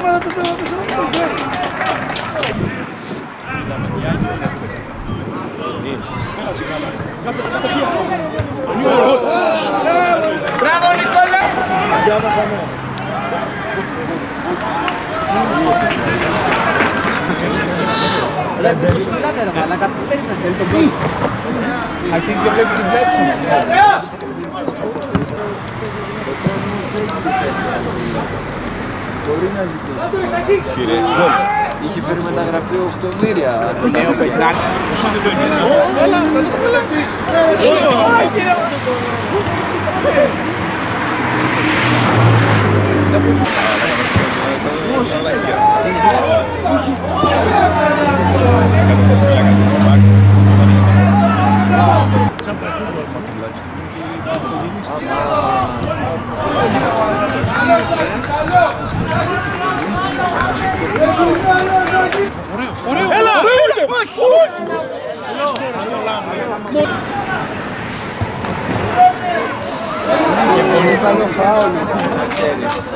τώρα να το φέρει. Μπράβο Νικόλα! Αυτή και βλέπει την πλάτη σου. Μπορεί να ζητήσει. Είχε φέρει μεταγραφή 8.000. Νέο πετράκι. Έλα! Και πολύ καλό φάουλ.